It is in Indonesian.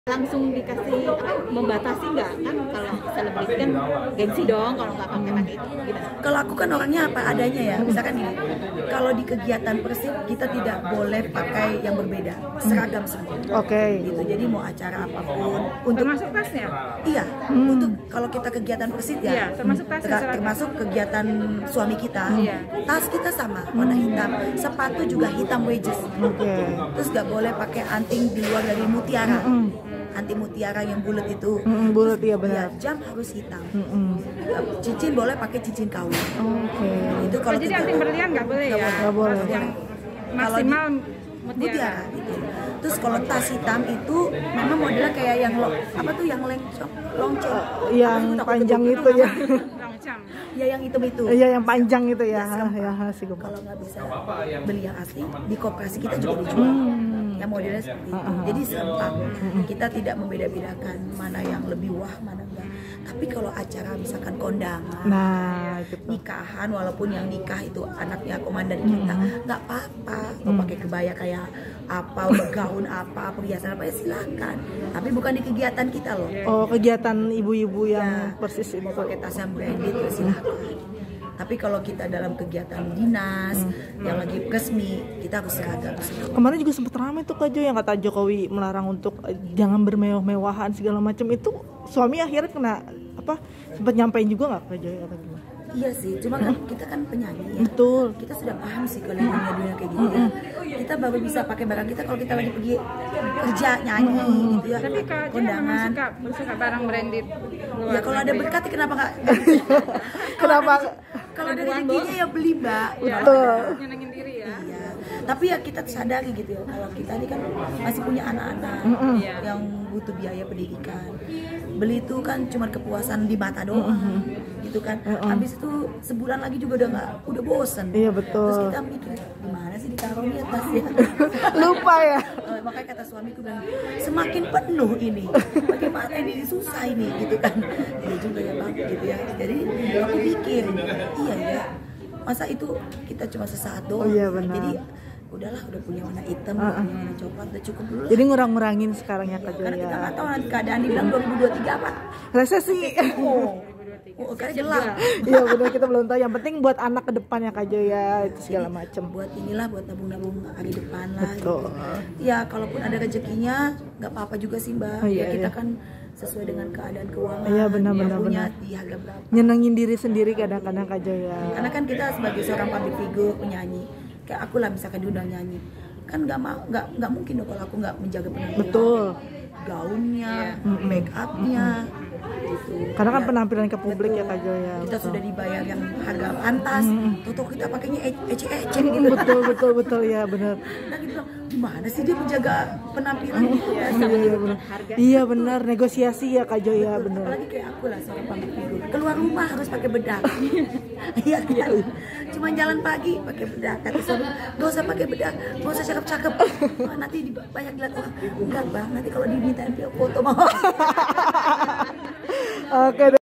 langsung dikasih membatasi nggak kan kalau selebriti kan gengsi dong kalau nggak pakai itu gimana? Kalau aku kan orangnya apa adanya ya, misalkan gini, kalau di kegiatan Persib kita tidak boleh pakai yang berbeda, seragam semua. Oke. Gitu. Jadi mau acara apapun, untuk Termasuk tasnya? iya, untuk kalau kita kegiatan Persib ya, Iya, termasuk tas ya, seragam. termasuk kegiatan suami kita, Iya. tas kita sama warna hitam, sepatu juga hitam wedges. Oke. Terus nggak boleh pakai anting di luar dari mutiara. Anti mutiara yang bulat itu. Bulat ya Ya, benar. jam harus hitam. Cincin boleh pakai cincin kawin. Oke. Itu kalau Jadi kita anting berlian nggak boleh ya? Nggak boleh. Yang Kalau maksimal mutiara mutiara. gitu. Terus kalau tas hitam itu memang modelnya kayak yang apa tuh yang lonceng. Yang Apa itu, panjang takut itu ya. Rancang. Ya yang hitam itu. Iya yang panjang itu ya. Ya, Ya, sih gue. Kalau nggak bisa beli yang asli, di koperasi kita juga dijual. Yang modelnya seperti itu. Jadi serempak. Kita tidak membeda-bedakan mana yang lebih wah, mana enggak. Tapi kalau acara misalkan kondangan, Nah, gitu. nikahan, walaupun yang nikah itu anaknya komandan kita, nggak apa-apa. Mau pakai kebaya kayak apa, gaun apa, perhiasan apa ya silakan. Tapi bukan di kegiatan kita loh. Oh, kegiatan ibu-ibu yang Ya, persis itu. mau pakai tas yang branded ya silakan. Tapi kalau kita dalam kegiatan dinas yang lagi resmi, kita harus seragam. Kemarin juga sempat ramai tuh Kak Jo yang kata Jokowi melarang untuk jangan bermewah-mewahan segala macam itu. Suami akhirnya kena apa? Sempat nyampein juga nggak Kak Jo atau gimana? Iya sih, cuma kan kita kan penyanyi ya. Betul. Kita sudah paham sih kalau dunia kayak gini ya. Kita baru bisa pakai barang kita kalau kita lagi pergi kerja nyanyi gitu ya. Tapi Kak Jo memang suka barang branded. Ya kalau ada berkat kenapa nggak? Kenapa? Kalau ada rezekinya ya beli Mbak. Betul. Nyenengin diri ya. Iya. Tapi ya kita sadari gitu ya, kalau kita ini kan masih punya anak-anak yang butuh biaya pendidikan. Beli itu kan cuma kepuasan di mata doang, gitu kan. Habis itu sebulan lagi juga udah bosen. Iya betul. Terus kita mikir gimana sih ditaruh di atas ya. Lupa ya. Makanya kata suamiku bilang semakin penuh ini, bagaimana ini susah ini gitu kan. Iya juga ya Bang gitu ya. Jadi aku pikir iya ya, masa itu kita cuma sesaat doang. Oh, iya, benar. Jadi udahlah, udah punya warna hitam, warna coklat, udah cukup dulu lah. Jadi ngurang-ngurangin sekarang ya Kak Jo Karena kita ya. nggak tahu nanti keadaan dibilang 2023 apa. Resesi. Oh, kan gelap. Iya benar, kita belum tahu. Yang penting buat anak ke depan ya Kak Jo ya, itu segala macam. Buat inilah, buat nabung-nabung hari depan lah. Betul. Gitu. Ya kalaupun ada rezekinya, nggak apa-apa juga sih Mbak. Oh, iya, Ya kita iya. kan sesuai dengan keadaan keuangan. Iya, benar, yang benar, punya benar. di harga berapa. Nyenengin diri sendiri kadang-kadang Kak Jo ya. Karena kan kita sebagai seorang public figure, penyanyi, kayak aku lah misalkan diundang nyanyi, kan nggak mungkin dong kalau aku nggak menjaga penampilan. Betul. Gaunnya, make upnya, gitu. Karena kan Ya, penampilan ke publik ya Kak Jo ya. kita Betul. sudah dibayar yang harga pantas, tuh kita pakainya ecek-ecek gitu. Betul ya benar. Nah gitu bilang, gimana sih dia menjaga penampilan gitu ya? Iya benar. Iya benar, negosiasi ya Kak Jo ya benar. Apalagi kayak aku lah seorang public figure, keluar rumah harus pakai bedak. Iya kan? Cuma jalan pagi pakai bedak. Kata suami, gak usah pakai bedak, gak usah cakep-cakep. Oh, nanti banyak dilihat orang. Enggak Bang, nanti kalau dimintain foto mau. Oke.